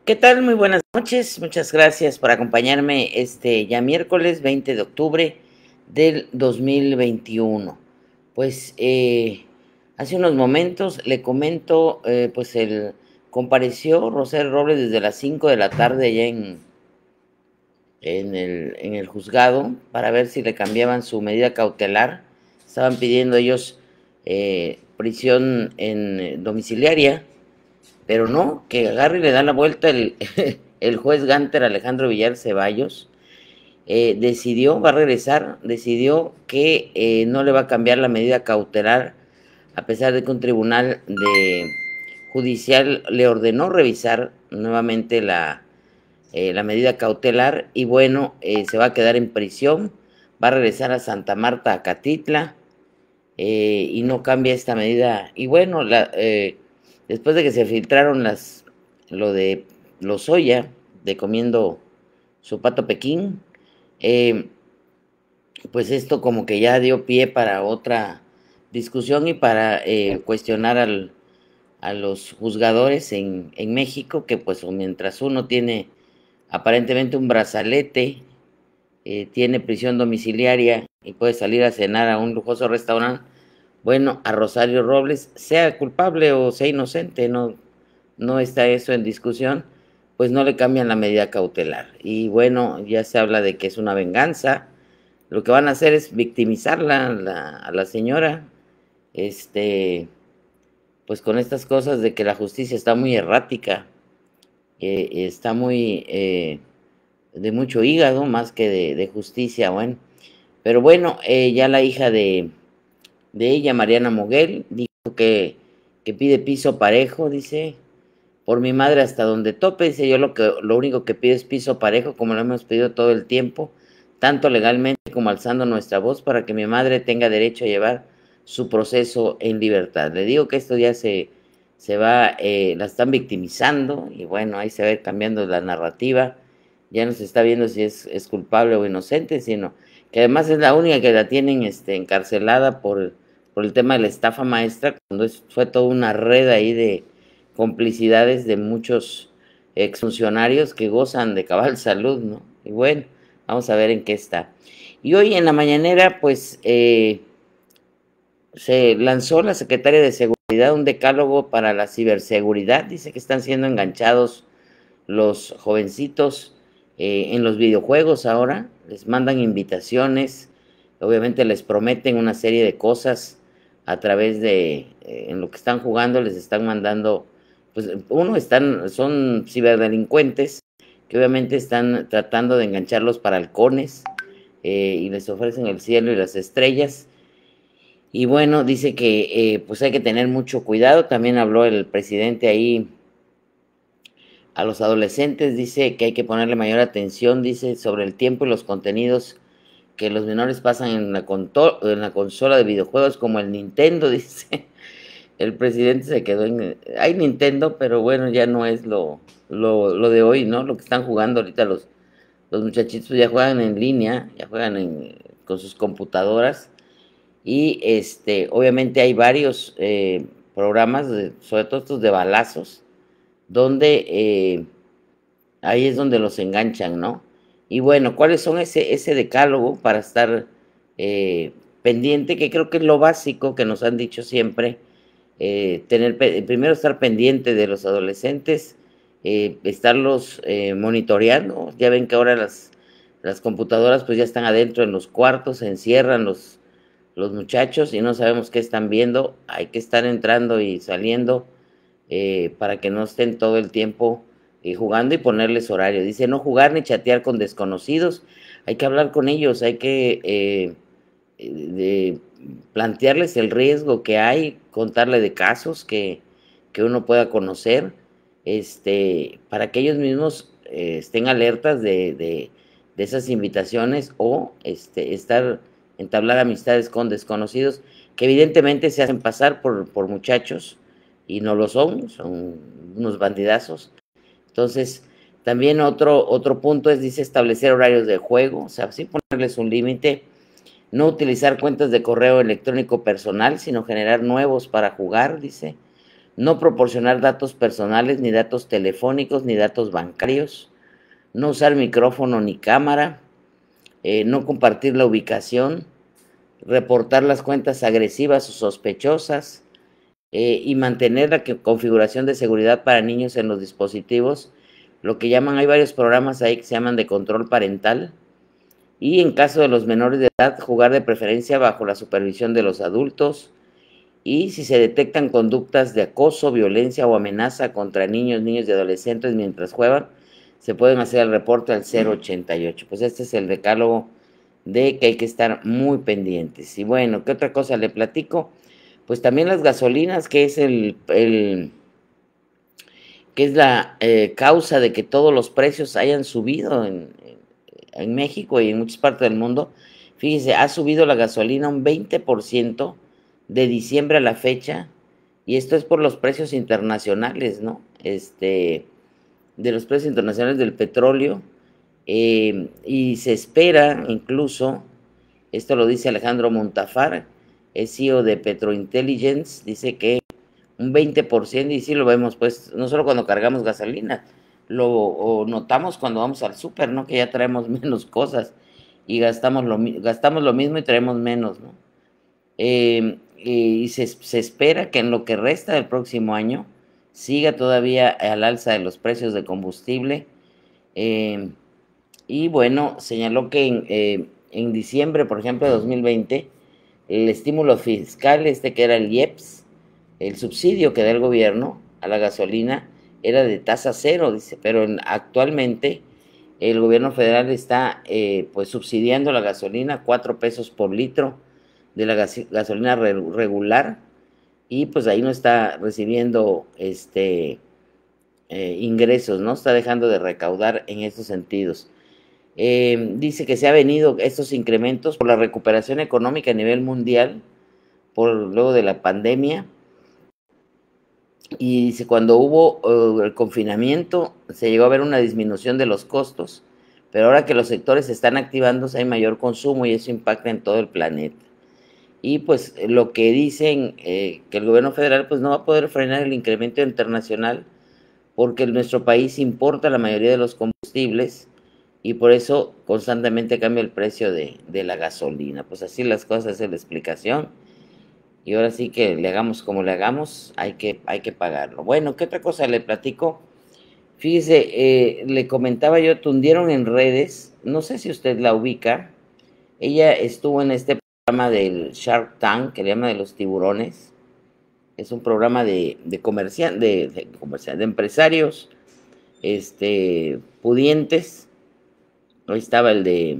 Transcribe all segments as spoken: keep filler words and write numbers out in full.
¿Qué tal? Muy buenas noches. Muchas gracias por acompañarme este ya miércoles veinte de octubre del dos mil veintiuno. Pues eh, hace unos momentos le comento, eh, pues el compareció Rosario Robles desde las cinco de la tarde allá en, en el, en el juzgado para ver si le cambiaban su medida cautelar. Estaban pidiendo ellos eh, prisión en eh, domiciliaria, pero no, que agarre y le da la vuelta el, el juez Gánter Alejandro Villar Ceballos. Eh, decidió, va a regresar, decidió que eh, no le va a cambiar la medida cautelar, a pesar de que un tribunal de judicial le ordenó revisar nuevamente la, eh, la medida cautelar, y bueno, eh, se va a quedar en prisión, va a regresar a Santa Marta, a Catitla, eh, y no cambia esta medida. Y bueno, la, eh, después de que se filtraron las, lo de Lozoya, de comiendo su pato Pekín, eh, pues esto como que ya dio pie para otra discusión y para eh, cuestionar al, a los juzgadores en, en México, que pues mientras uno tiene aparentemente un brazalete, eh, tiene prisión domiciliaria y puede salir a cenar a un lujoso restaurante, bueno, a Rosario Robles, sea culpable o sea inocente, no, no está eso en discusión, pues no le cambian la medida cautelar. Y bueno, ya se habla de que es una venganza. Lo que van a hacer es victimizarla la, a la señora, este, pues con estas cosas de que la justicia está muy errática, eh, está muy eh, de mucho hígado más que de, de justicia, bueno. Pero bueno, eh, ya la hija de, de ella, Mariana Moguel, dijo que, que pide piso parejo, dice, por mi madre hasta donde tope, dice, yo lo, que, lo único que pido es piso parejo, como lo hemos pedido todo el tiempo, tanto legalmente como alzando nuestra voz para que mi madre tenga derecho a llevar su proceso en libertad. Le digo que esto ya se, se va, eh, la están victimizando, y bueno, ahí se va a ir cambiando la narrativa, ya no se está viendo si es, es culpable o inocente, sino que además es la única que la tienen este, encarcelada por, por el tema de la estafa maestra, cuando es, fue toda una red ahí de complicidades de muchos exfuncionarios que gozan de cabal salud, ¿no? Y bueno, vamos a ver en qué está. Y hoy en la mañanera, pues, eh, se lanzó la Secretaria de Seguridad un decálogo para la ciberseguridad. Dice que están siendo enganchados los jovencitos eh, en los videojuegos ahora, les mandan invitaciones, obviamente les prometen una serie de cosas a través de, eh, en lo que están jugando, les están mandando, pues uno, están, son ciberdelincuentes, que obviamente están tratando de engancharlos para halcones, eh, y les ofrecen el cielo y las estrellas. Y bueno, dice que eh, pues hay que tener mucho cuidado. También habló el presidente ahí a los adolescentes, dice que hay que ponerle mayor atención, dice, sobre el tiempo y los contenidos que los menores pasan en la, en la consola de videojuegos como el Nintendo, dice. El presidente se quedó en... Hay Nintendo, pero bueno, ya no es lo, lo, lo de hoy, ¿no? Lo que están jugando ahorita los, los muchachitos ya juegan en línea, ya juegan en, con sus computadoras. Y este, obviamente hay varios eh, programas, de, sobre todo estos de balazos, donde eh, ahí es donde los enganchan, ¿no? Y bueno, ¿cuáles son ese, ese decálogo para estar eh, pendiente? Que creo que es lo básico que nos han dicho siempre, eh, tener, primero estar pendiente de los adolescentes, eh, estarlos eh, monitoreando. Ya ven que ahora las, las computadoras pues ya están adentro en los cuartos, se encierran los, los muchachos y no sabemos qué están viendo. Hay que estar entrando y saliendo eh, para que no estén todo el tiempo eh, jugando, y ponerles horario. Dice, no jugar ni chatear con desconocidos, hay que hablar con ellos, hay que eh, de plantearles el riesgo que hay, contarle de casos que, que uno pueda conocer, este, para que ellos mismos eh, estén alertas de, de, de esas invitaciones, o este, estar, entablar amistades con desconocidos, que evidentemente se hacen pasar por, por muchachos, y no lo son, son unos bandidazos. Entonces, también otro, otro punto es, dice, establecer horarios de juego, o sea, sí ponerles un límite, no utilizar cuentas de correo electrónico personal, sino generar nuevos para jugar, dice, no proporcionar datos personales, ni datos telefónicos, ni datos bancarios, no usar micrófono ni cámara, eh, no compartir la ubicación, reportar las cuentas agresivas o sospechosas, eh, y mantener la que, configuración de seguridad para niños en los dispositivos, lo que llaman, hay varios programas ahí que se llaman de control parental, y en caso de los menores de edad, jugar de preferencia bajo la supervisión de los adultos, y si se detectan conductas de acoso, violencia o amenaza contra niños, niños y adolescentes mientras juegan, se pueden hacer el reporte al cero ochenta y ocho. Pues este es el decálogo de que hay que estar muy pendientes. Y bueno, ¿qué otra cosa le platico? Pues también las gasolinas, que es el, el que es la eh, causa de que todos los precios hayan subido en, en México y en muchas partes del mundo. Fíjese, ha subido la gasolina un veinte por ciento de diciembre a la fecha, y esto es por los precios internacionales, ¿no? Este, de los precios internacionales del petróleo, eh, y se espera incluso, esto lo dice Alejandro Montafar, es C E O de Petrointelligence, dice que un veinte por ciento, y sí lo vemos, pues, no solo cuando cargamos gasolina, lo notamos cuando vamos al súper, ¿no? Que ya traemos menos cosas y gastamos lo, gastamos lo mismo y traemos menos, ¿no? Eh, y se, se espera que en lo que resta del próximo año siga todavía al alza de los precios de combustible. Eh, y bueno, señaló que en, eh, en diciembre, por ejemplo, de dos mil veinte, el estímulo fiscal, este que era el I E P S, el subsidio que da el gobierno a la gasolina, era de tasa cero, dice, pero en, actualmente el gobierno federal está eh, pues subsidiando la gasolina, cuatro pesos por litro de la gas, gasolina re, regular, y pues ahí no está recibiendo este eh, ingresos, ¿no? Está dejando de recaudar en estos sentidos. Eh, dice que se ha venido estos incrementos por la recuperación económica a nivel mundial, por luego de la pandemia, y dice, cuando hubo uh, el confinamiento, se llegó a ver una disminución de los costos, pero ahora que los sectores se están activando, hay mayor consumo y eso impacta en todo el planeta. Y pues lo que dicen, eh, que el gobierno federal pues no va a poder frenar el incremento internacional, porque nuestro país importa la mayoría de los combustibles, y por eso constantemente cambia el precio de, de la gasolina. Pues así las cosas, es la explicación. Y ahora sí que le hagamos como le hagamos, hay que, hay que pagarlo. Bueno, ¿qué otra cosa le platico? Fíjese, eh, le comentaba yo, tundieron en redes, no sé si usted la ubica, ella estuvo en este programa del Shark Tank, que le llama de los tiburones, es un programa de, de, comercian, de, de, comercian, de empresarios este, pudientes. Ahí estaba el de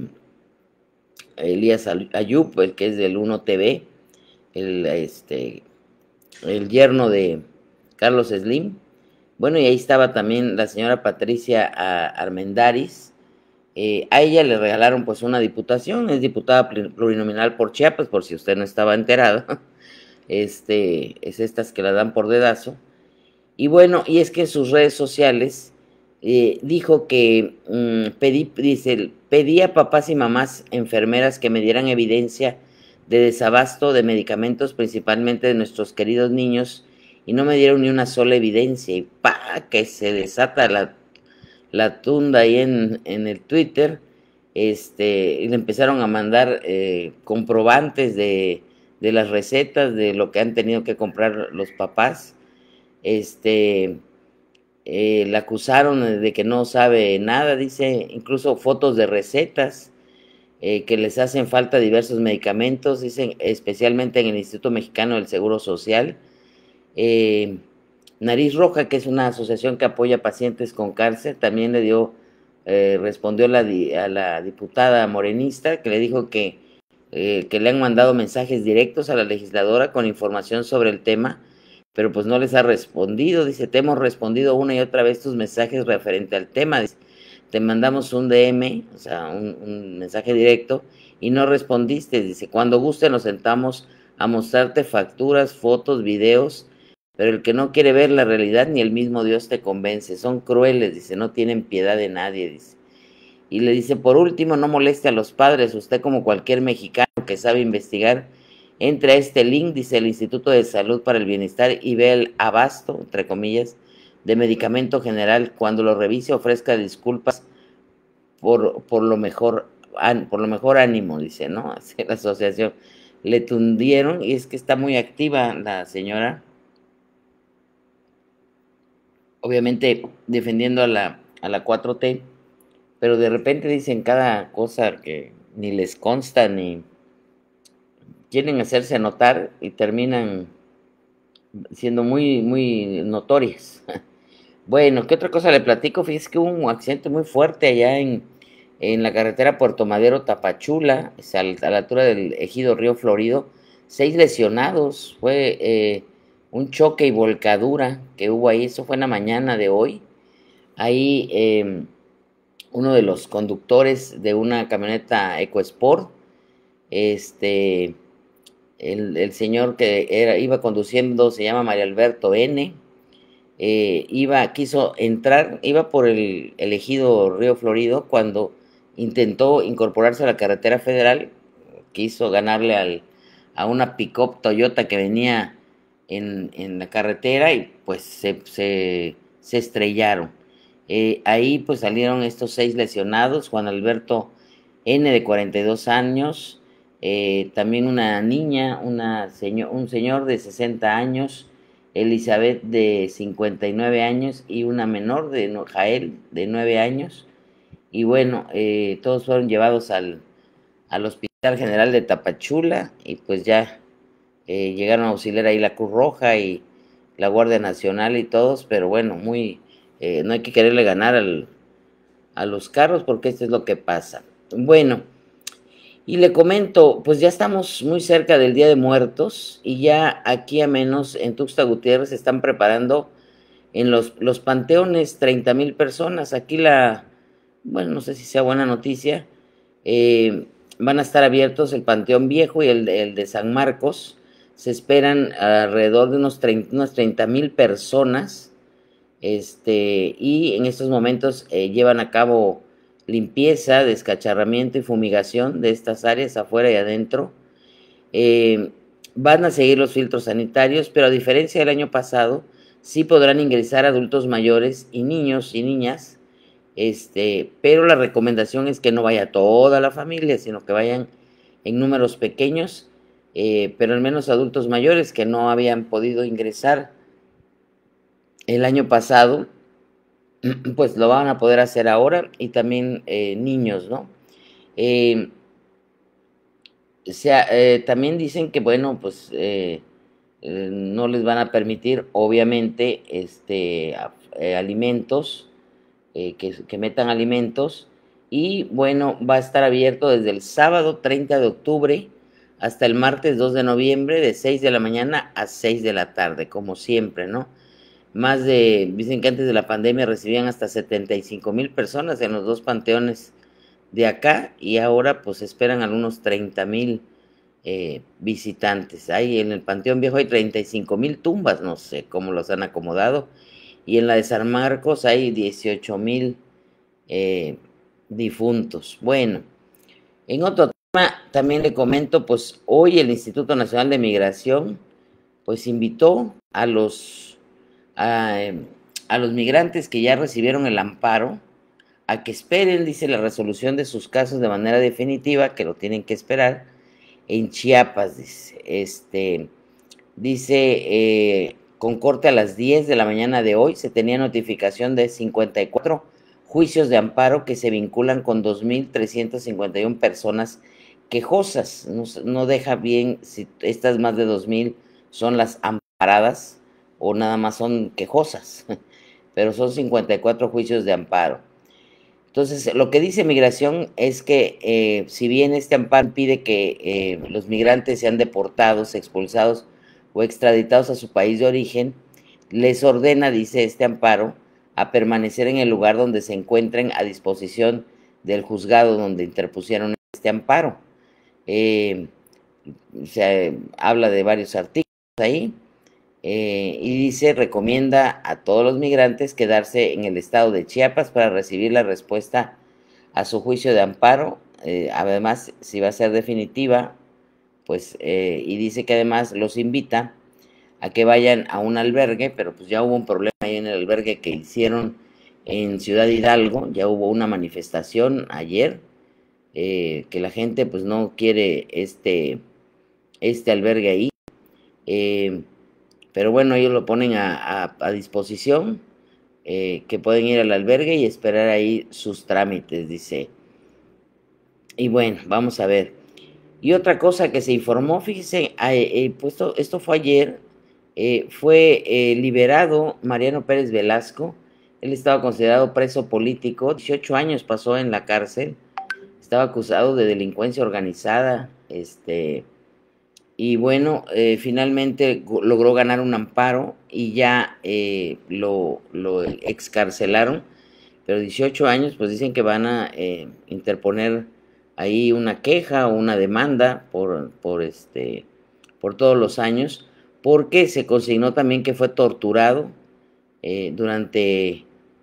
Elías Ayub, el que es del uno T V, el, este, el yerno de Carlos Slim. Bueno, y ahí estaba también la señora Patricia Armendáriz. Eh, a ella le regalaron pues una diputación, es diputada plurinominal por Chiapas, por si usted no estaba enterado. Este, es estas que la dan por dedazo. Y bueno, y es que en sus redes sociales eh, dijo que mmm, pedí, dice, pedí a papás y mamás enfermeras que me dieran evidencia de desabasto de medicamentos, principalmente de nuestros queridos niños, y no me dieron ni una sola evidencia, y pa, que se desata la, la tunda ahí en, en el Twitter, este, y le empezaron a mandar eh, comprobantes de, de las recetas, de lo que han tenido que comprar los papás. Este, eh, la acusaron de que no sabe nada, dice, incluso fotos de recetas, eh, que les hacen falta diversos medicamentos, dicen, especialmente en el Instituto Mexicano del Seguro Social. Eh, Nariz Roja, que es una asociación que apoya pacientes con cáncer, también le dio, eh, respondió la, a la diputada morenista, que le dijo que, eh, que le han mandado mensajes directos a la legisladora con información sobre el tema, pero pues no les ha respondido. Dice, te hemos respondido una y otra vez tus mensajes referente al tema. Dice, te mandamos un D M, o sea, un, un mensaje directo, y no respondiste. Dice, cuando guste nos sentamos a mostrarte facturas, fotos, videos, pero el que no quiere ver la realidad ni el mismo Dios te convence. Son crueles, dice, no tienen piedad de nadie, dice. Y le dice, por último, no moleste a los padres, usted como cualquier mexicano que sabe investigar Entre a este link, dice el Instituto de Salud para el Bienestar, y ve el abasto, entre comillas, de medicamento general. Cuando lo revise, ofrezca disculpas por, por, lo, mejor, por lo mejor ánimo, dice, ¿no? Así la asociación. Le tundieron, y es que está muy activa la señora, obviamente defendiendo a la, a la cuatro T, pero de repente dicen cada cosa que ni les consta, ni quieren hacerse notar y terminan siendo muy, muy notorias. Bueno, ¿qué otra cosa le platico? Fíjese que hubo un accidente muy fuerte allá en, en la carretera Puerto Madero, Tapachula, a la altura del ejido Río Florido. Seis lesionados, fue eh, un choque y volcadura que hubo ahí, eso fue en la mañana de hoy. Ahí eh, uno de los conductores de una camioneta EcoSport, este, el, el señor que era, iba conduciendo se llama Mario Alberto N., Eh, iba, quiso entrar, iba por el, el ejido Río Florido cuando intentó incorporarse a la carretera federal, quiso ganarle al, a una pick-up Toyota que venía en, en la carretera y pues se, se, se estrellaron. Eh, ahí pues salieron estos seis lesionados, Juan Alberto N. de cuarenta y dos años, eh, también una niña, una señor, un señor de sesenta años, Elizabeth de cincuenta y nueve años y una menor de Jael de nueve años. Y bueno, eh, todos fueron llevados al, al Hospital General de Tapachula y pues ya eh, llegaron a auxiliar ahí la Cruz Roja y la Guardia Nacional y todos, pero bueno, muy eh, no hay que quererle ganar al, a los carros porque esto es lo que pasa. Bueno, y le comento, pues ya estamos muy cerca del Día de Muertos y ya aquí a menos en Tuxtla Gutiérrez se están preparando en los, los panteones treinta mil personas. Aquí la, bueno, no sé si sea buena noticia, eh, van a estar abiertos el Panteón Viejo y el, el de San Marcos. Se esperan alrededor de unos treinta, unas treinta mil personas, este, y en estos momentos eh, llevan a cabo limpieza, descacharramiento y fumigación de estas áreas afuera y adentro. Eh, van a seguir los filtros sanitarios, pero a diferencia del año pasado, sí podrán ingresar adultos mayores y niños y niñas, este, pero la recomendación es que no vaya toda la familia, sino que vayan en números pequeños, eh, pero al menos adultos mayores que no habían podido ingresar el año pasado, pues lo van a poder hacer ahora, y también eh, niños, ¿no? Eh, o sea, eh, también dicen que, bueno, pues eh, eh, no les van a permitir, obviamente, este, a, eh, alimentos, eh, que, que metan alimentos, y bueno, va a estar abierto desde el sábado treinta de octubre hasta el martes dos de noviembre, de seis de la mañana a seis de la tarde, como siempre, ¿no? Más de, dicen que antes de la pandemia recibían hasta setenta y cinco mil personas en los dos panteones de acá, y ahora pues esperan algunos treinta mil eh, visitantes. Ahí en el Panteón Viejo hay treinta y cinco mil tumbas, no sé cómo los han acomodado, y en la de San Marcos hay dieciocho mil eh, difuntos. Bueno, en otro tema también le comento, pues hoy el Instituto Nacional de Migración pues invitó a los a, a los migrantes que ya recibieron el amparo a que esperen, dice, la resolución de sus casos de manera definitiva, que lo tienen que esperar en Chiapas, dice, este, dice, eh, con corte a las diez de la mañana de hoy, se tenía notificación de cincuenta y cuatro juicios de amparo que se vinculan con dos mil trescientas cincuenta y una personas quejosas. No, no deja bien si estas más de dos mil son las amparadas o nada más son quejosas, pero son cincuenta y cuatro juicios de amparo. Entonces, lo que dice Migración es que eh, si bien este amparo pide que eh, los migrantes sean deportados, expulsados o extraditados a su país de origen, les ordena, dice este amparo, a permanecer en el lugar donde se encuentren a disposición del juzgado donde interpusieron este amparo. Eh, se habla de varios artículos ahí, eh, y dice, recomienda a todos los migrantes quedarse en el estado de Chiapas para recibir la respuesta a su juicio de amparo. Eh, además, si va a ser definitiva, pues, eh, y dice que además los invita a que vayan a un albergue, pero pues ya hubo un problema ahí en el albergue que hicieron en Ciudad Hidalgo, ya hubo una manifestación ayer, eh, que la gente pues no quiere este, este albergue ahí, eh, pero bueno, ellos lo ponen a, a, a disposición, eh, que pueden ir al albergue y esperar ahí sus trámites, dice. Y bueno, vamos a ver. Y otra cosa que se informó, fíjese, eh, pues esto, esto fue ayer, eh, fue eh, liberado Mariano Pérez Velasco. Él estaba considerado preso político, dieciocho años pasó en la cárcel, estaba acusado de delincuencia organizada, este, y bueno, eh, finalmente logró ganar un amparo y ya eh, lo, lo excarcelaron, pero dieciocho años, pues dicen que van a eh, interponer ahí una queja o una demanda por, por, este, por todos los años, porque se consignó también que fue torturado eh, durante,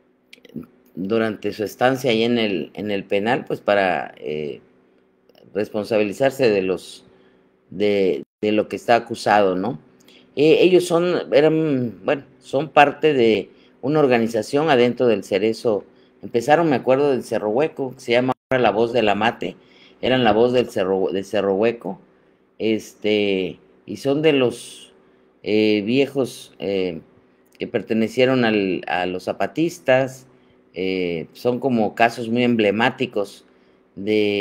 durante su estancia ahí en el, en el penal, pues para eh, responsabilizarse de los de, de lo que está acusado, ¿no? Eh, ellos son, eran, bueno, son parte de una organización adentro del Cerezo. Empezaron, me acuerdo, del Cerro Hueco, que se llama ahora La Voz del Amate, eran la voz del Cerro, del Cerro Hueco, este, y son de los eh, viejos eh, que pertenecieron al, a los zapatistas, eh, son como casos muy emblemáticos de,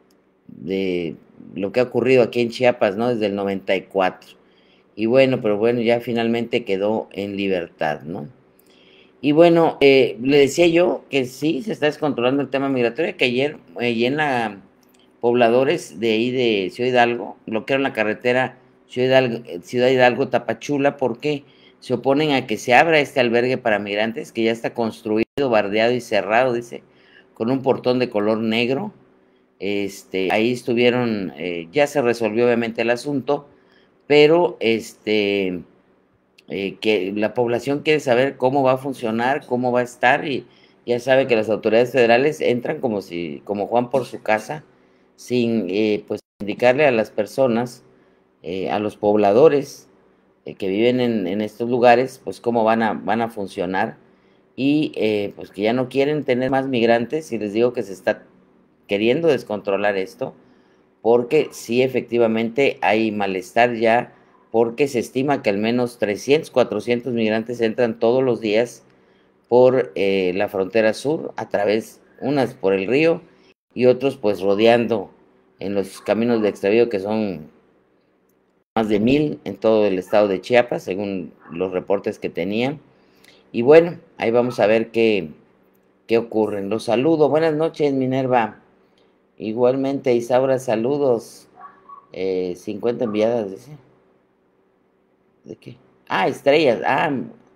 de lo que ha ocurrido aquí en Chiapas, ¿no? Desde el noventa y cuatro. Y bueno, pero bueno, ya finalmente quedó en libertad, ¿no? Y bueno, eh, le decía yo que sí, se está descontrolando el tema migratorio, que ayer, allí en la pobladores de ahí de Ciudad Hidalgo bloquearon la carretera Ciudad Hidalgo, Ciudad Hidalgo Tapachula, porque se oponen a que se abra este albergue para migrantes, que ya está construido, bardeado y cerrado, dice, con un portón de color negro. Este, ahí estuvieron, eh, ya se resolvió obviamente el asunto, pero este, eh, que la población quiere saber cómo va a funcionar, cómo va a estar, y ya sabe que las autoridades federales entran como si, como Juan por su casa, sin eh, pues indicarle a las personas, eh, a los pobladores eh, que viven en, en estos lugares, pues cómo van a, van a funcionar, y eh, pues que ya no quieren tener más migrantes, y les digo que se está queriendo descontrolar esto, porque sí, efectivamente hay malestar ya, porque se estima que al menos trescientos, cuatrocientos migrantes entran todos los días por eh, la frontera sur, a través, unas por el río y otros pues rodeando en los caminos de extravío, que son más de mil en todo el estado de Chiapas, según los reportes que tenían. Y bueno, ahí vamos a ver qué, qué ocurre. Los saludo. Buenas noches, Minerva. Igualmente, Isaura, saludos. Eh, cincuenta enviadas, dice. ¿De qué? Ah, estrellas. Ah,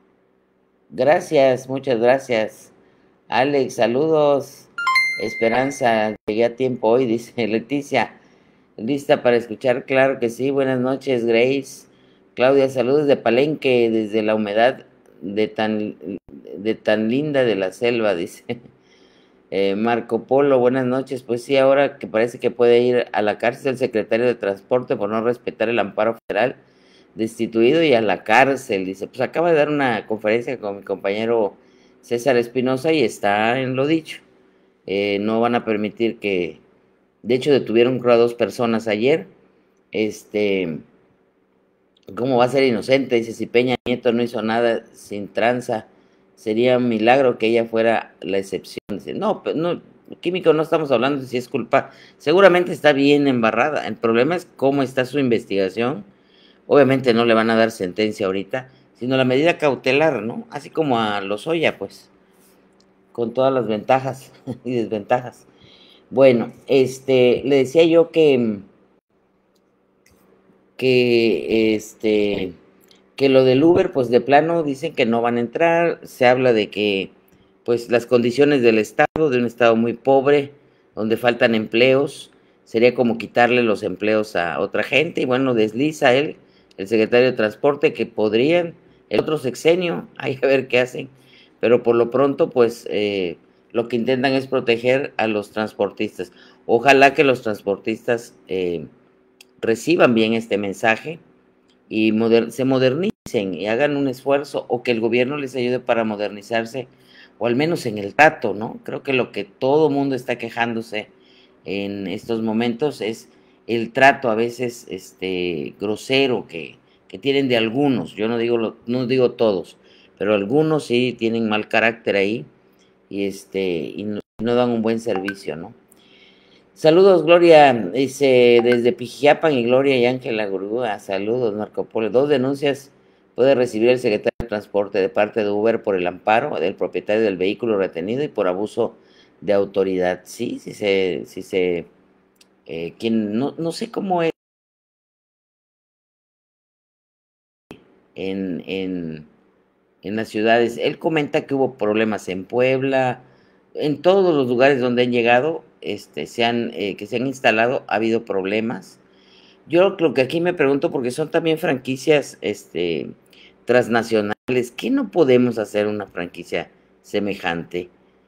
gracias, muchas gracias. Alex, saludos. Esperanza, llegué a tiempo hoy, dice Leticia. Lista para escuchar, claro que sí. Buenas noches, Grace. Claudia, saludos de Palenque, desde la humedad de tan, de tan linda de la selva, dice. Eh, Marco Polo, buenas noches. Pues sí, ahora que parece que puede ir a la cárcel el secretario de Transporte por no respetar el amparo federal, destituido y a la cárcel. Dice, pues acaba de dar una conferencia con mi compañero César Espinosa y está en lo dicho. Eh, no van a permitir que, de hecho detuvieron creo a dos personas ayer. Este, ¿cómo va a ser inocente? Dice, si Peña Nieto no hizo nada sin tranza, sería un milagro que ella fuera la excepción. Dice, no, no, Químico, no estamos hablando de si es culpa. Seguramente está bien embarrada. El problema es cómo está su investigación. Obviamente no le van a dar sentencia ahorita, sino la medida cautelar, ¿no? Así como a Lozoya, pues, con todas las ventajas y desventajas. Bueno, este, le decía yo que, que, este, que lo del Uber, pues de plano dicen que no van a entrar. Se habla de que, pues, las condiciones del estado, de un estado muy pobre, donde faltan empleos, sería como quitarle los empleos a otra gente. Y bueno, desliza él, el secretario de Transporte, que podrían, el otro sexenio, hay que ver qué hacen. Pero por lo pronto, pues, eh, lo que intentan es proteger a los transportistas. Ojalá que los transportistas eh, reciban bien este mensaje y moder se modernicen y hagan un esfuerzo, o que el gobierno les ayude para modernizarse, o al menos en el trato, ¿no? Creo que lo que todo mundo está quejándose en estos momentos es el trato a veces este grosero que, que tienen de algunos. Yo no digo lo, no digo todos, pero algunos sí tienen mal carácter ahí y este y no, no dan un buen servicio, ¿no? Saludos, Gloria, dice desde Pijiapan, y Gloria y Ángela Gurúa. Saludos, Marco Polo. Dos denuncias puede recibir el secretario de Transporte de parte de Uber por el amparo del propietario del vehículo retenido y por abuso de autoridad. Sí, sí se, sí se, eh, quien, no, no sé cómo es en, en, en las ciudades. Él comenta que hubo problemas en Puebla, en todos los lugares donde han llegado, este, se han, eh, que se han instalado, ha habido problemas. Yo lo que aquí me pregunto, porque son también franquicias este, transnacionales, ¿qué no podemos hacer una franquicia semejante?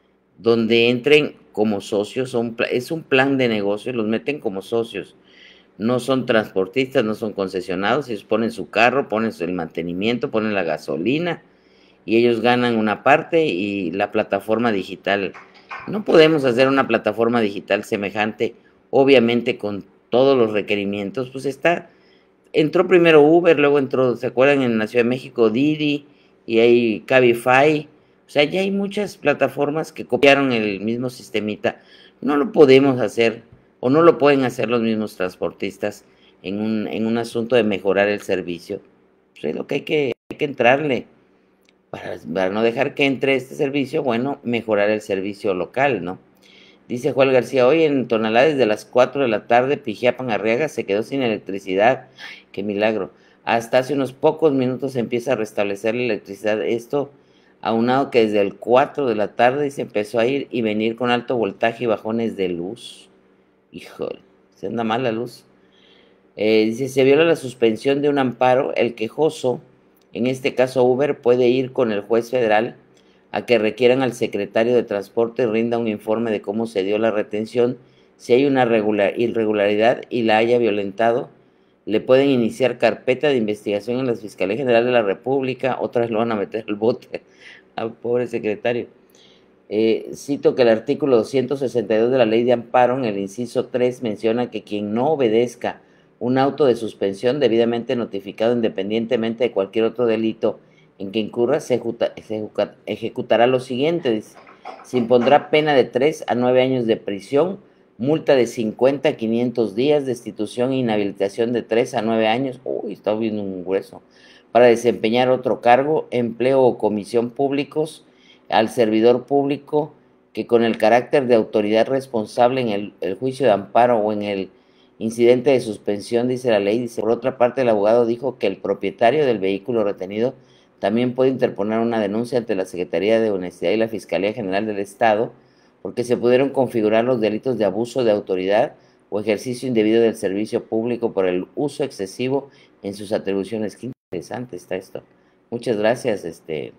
Donde entren como socios, son, es un plan de negocio, los meten como socios. No son transportistas, no son concesionados, ellos ponen su carro, ponen el mantenimiento, ponen la gasolina y ellos ganan una parte y la plataforma digital. No podemos hacer una plataforma digital semejante, obviamente con todos los requerimientos, pues está, entró primero Uber, luego entró, ¿se acuerdan? En la Ciudad de México Didi, y hay Cabify, o sea, ya hay muchas plataformas que copiaron el mismo sistemita. No lo podemos hacer, o no lo pueden hacer los mismos transportistas en un, en un asunto de mejorar el servicio. Pues es lo que hay que, hay que entrarle. Para, para no dejar que entre este servicio, bueno, mejorar el servicio local, ¿no? Dice Juan García, hoy en Tonalá desde las cuatro de la tarde, Pijiapan Arriaga se quedó sin electricidad. Qué milagro. Hasta hace unos pocos minutos se empieza a restablecer la electricidad. Esto aunado que desde el cuatro de la tarde se empezó a ir y venir con alto voltaje y bajones de luz. Híjole, se anda mal la luz. Eh, dice, se viola la suspensión de un amparo, el quejoso, en este caso Uber, puede ir con el juez federal a que requieran al secretario de Transporte rinda un informe de cómo se dio la retención. Si hay una regular, irregularidad y la haya violentado, le pueden iniciar carpeta de investigación en la Fiscalía General de la República, otras lo van a meter al bote al pobre secretario. Eh, cito que el artículo doscientos sesenta y dos de la Ley de Amparo, en el inciso tres, menciona que quien no obedezca un auto de suspensión debidamente notificado independientemente de cualquier otro delito en que incurra, se, ejecuta, se ejecuta, ejecutará lo siguiente, dice, se impondrá pena de tres a nueve años de prisión, multa de cincuenta a quinientos días, destitución e inhabilitación de tres a nueve años, uy, está viendo un grueso, para desempeñar otro cargo, empleo o comisión públicos al servidor público que con el carácter de autoridad responsable en el, el juicio de amparo o en el incidente de suspensión, dice la ley. Dice, por otra parte, el abogado dijo que el propietario del vehículo retenido también puede interponer una denuncia ante la Secretaría de Honestidad y la Fiscalía General del Estado porque se pudieron configurar los delitos de abuso de autoridad o ejercicio indebido del servicio público por el uso excesivo en sus atribuciones. Qué interesante está esto. Muchas gracias, este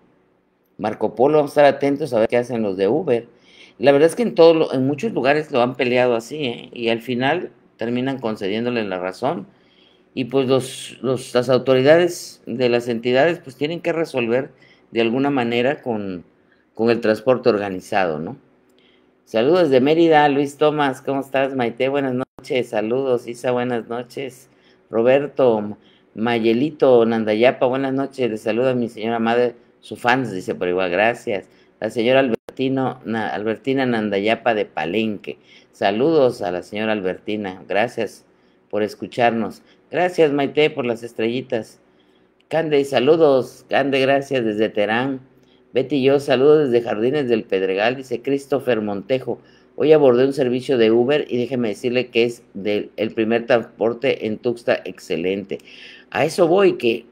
Marco Polo. Vamos a estar atentos a ver qué hacen los de Uber. La verdad es que en, todo, en muchos lugares lo han peleado así, ¿eh? Y al final terminan concediéndole la razón. Y pues los, los, las autoridades de las entidades pues tienen que resolver de alguna manera con, con el transporte organizado, ¿no? Saludos de Mérida, Luis Tomás, ¿cómo estás? Maite, buenas noches. Saludos, Isa, buenas noches. Roberto, Mayelito, Nandayapa, buenas noches. Le saluda a mi señora madre, su fans, dice por igual, gracias. La señora Albertino, Na, Albertina Nandayapa de Palenque. Saludos a la señora Albertina, gracias por escucharnos. Gracias, Maite, por las estrellitas. Cande, saludos. Cande, gracias desde Terán. Betty y yo, saludos desde Jardines del Pedregal, dice Christopher Montejo. Hoy abordé un servicio de Uber y déjeme decirle que es del, el primer transporte en Tuxtla excelente. A eso voy, que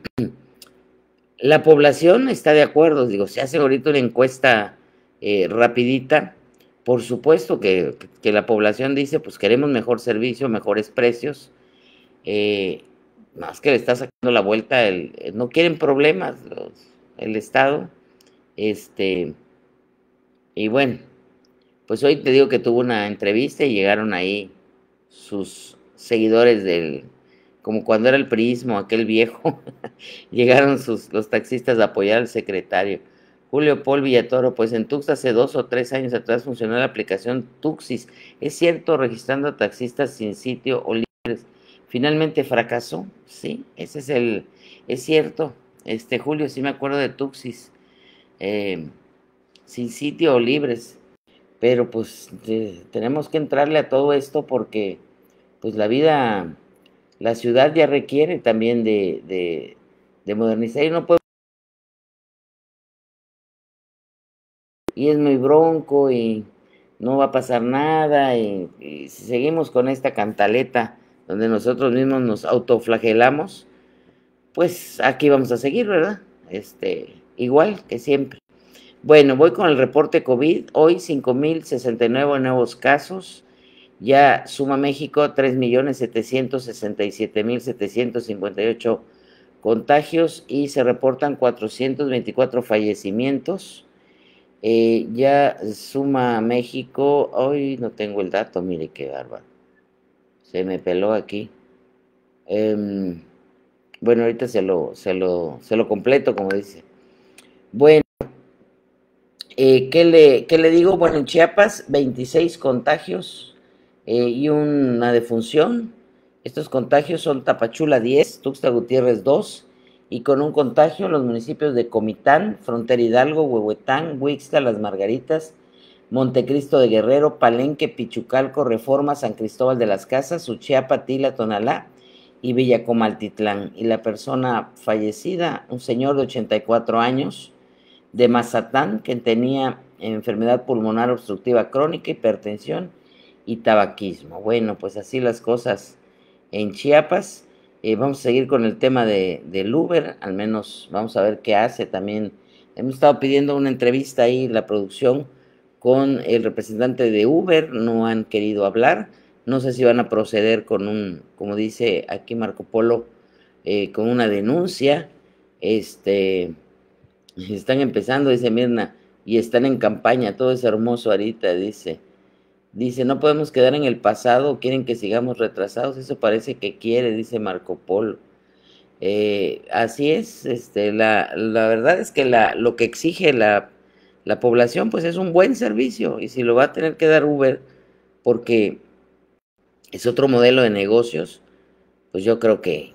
la población está de acuerdo. Digo, se hace ahorita una encuesta eh, rapidita. Por supuesto que, que la población dice, pues queremos mejor servicio, mejores precios. Eh, más que le está sacando la vuelta, el, no quieren problemas los, el Estado. Este, y bueno, pues hoy te digo que tuvo una entrevista y llegaron ahí sus seguidores del, como cuando era el priismo, aquel viejo, llegaron sus, los taxistas a apoyar al secretario. Julio Paul Villatoro, pues en Tuxtla hace dos o tres años atrás funcionó la aplicación Tuxis. Es cierto, registrando a taxistas sin sitio o libres. Finalmente fracasó, sí, ese es el, es cierto. Este, Julio, sí me acuerdo de Tuxis, eh, sin sitio o libres. Pero pues de, tenemos que entrarle a todo esto porque pues la vida, la ciudad ya requiere también de, de, de modernizar y no puede. Y es muy bronco y no va a pasar nada y, y si seguimos con esta cantaleta donde nosotros mismos nos autoflagelamos, pues aquí vamos a seguir, ¿verdad? Este, igual que siempre. Bueno, voy con el reporte COVID. Hoy cinco mil sesenta y nueve nuevos casos. Ya suma México tres millones setecientos sesenta y siete mil setecientos cincuenta y ocho contagios y se reportan cuatrocientos veinticuatro fallecimientos. Eh, ya suma México, hoy no tengo el dato, mire qué bárbaro, se me peló aquí. Eh, bueno, ahorita se lo, se lo, se lo completo, como dice. Bueno, eh, ¿qué, le, ¿qué le digo? Bueno, en Chiapas, veintiséis contagios eh, y una defunción. Estos contagios son Tapachula diez, Tuxtla Gutiérrez dos, y con un contagio los municipios de Comitán, Frontera Hidalgo, Huehuetán, Huixtla, Las Margaritas, Montecristo de Guerrero, Palenque, Pichucalco, Reforma, San Cristóbal de las Casas, Uchiapa, Tila, Tonalá y Villacomaltitlán. Y la persona fallecida, un señor de ochenta y cuatro años, de Mazatán, que tenía enfermedad pulmonar obstructiva crónica, hipertensión y tabaquismo. Bueno, pues así las cosas en Chiapas. Eh, vamos a seguir con el tema de, del Uber, al menos vamos a ver qué hace también. Hemos estado pidiendo una entrevista ahí, la producción, con el representante de Uber, no han querido hablar, no sé si van a proceder con un, como dice aquí Marco Polo, eh, con una denuncia. Este, están empezando, dice Mirna, y están en campaña, todo es hermoso ahorita, dice. Dice, no podemos quedar en el pasado, quieren que sigamos retrasados, eso parece que quiere, dice Marco Polo. Eh, así es, este, la, la verdad es que la, lo que exige la, la población, pues es un buen servicio, y si lo va a tener que dar Uber, porque es otro modelo de negocios, pues yo creo que,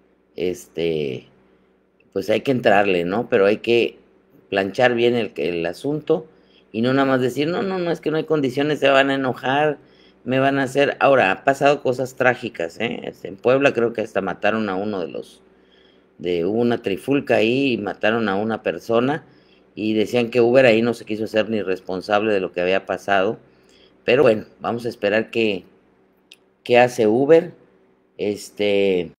este, pues hay que entrarle, ¿no? Pero hay que planchar bien el, el asunto, y no nada más decir, no, no, no, es que no hay condiciones, se van a enojar, me van a hacer. Ahora, ha pasado cosas trágicas, ¿eh? En Puebla creo que hasta mataron a uno de los, de hubo una trifulca ahí y mataron a una persona, y decían que Uber ahí no se quiso ser ni responsable de lo que había pasado, pero bueno, vamos a esperar qué, qué hace Uber. Este,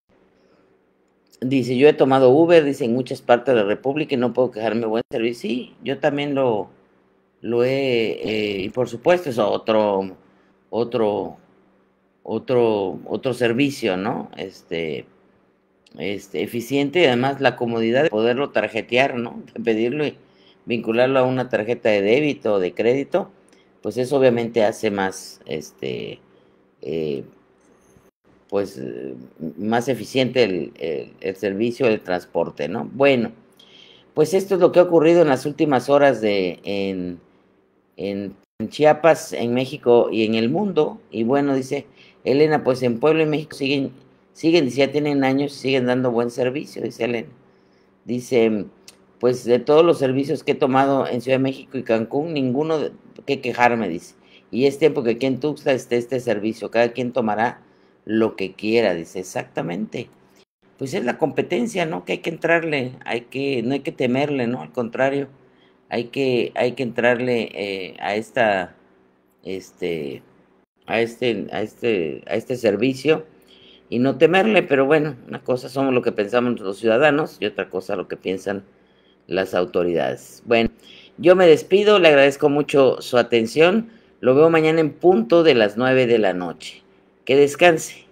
dice, yo he tomado Uber, dice, en muchas partes de la República y no puedo quejarme, buen servicio. Sí, yo también lo, lo he, eh, y por supuesto es otro, otro, otro, otro servicio, ¿no? Este, este, eficiente, y además la comodidad de poderlo tarjetear, ¿no? De pedirlo y vincularlo a una tarjeta de débito o de crédito, pues eso obviamente hace más, este, eh, pues, eh, más eficiente el, el, el servicio del transporte, ¿no? Bueno, pues esto es lo que ha ocurrido en las últimas horas de, en, en, en Chiapas, en México y en el mundo. Y bueno, dice Elena, pues en Puebla y México siguen, siguen, dice, ya tienen años, siguen dando buen servicio, dice Elena. Dice, pues de todos los servicios que he tomado en Ciudad de México y Cancún, ninguno de, que quejarme, dice. Y es tiempo que aquí en Tuxtla esté este servicio, cada quien tomará lo que quiera, dice, exactamente. Pues es la competencia, ¿no? Que hay que entrarle, hay que, no hay que temerle, ¿no? Al contrario, hay que, hay que entrarle eh, a esta, este, a este, a este, a este servicio y no temerle, pero bueno, una cosa somos lo que pensamos los ciudadanos y otra cosa lo que piensan las autoridades. Bueno, yo me despido, le agradezco mucho su atención, lo veo mañana en punto de las nueve de la noche. Que descanse.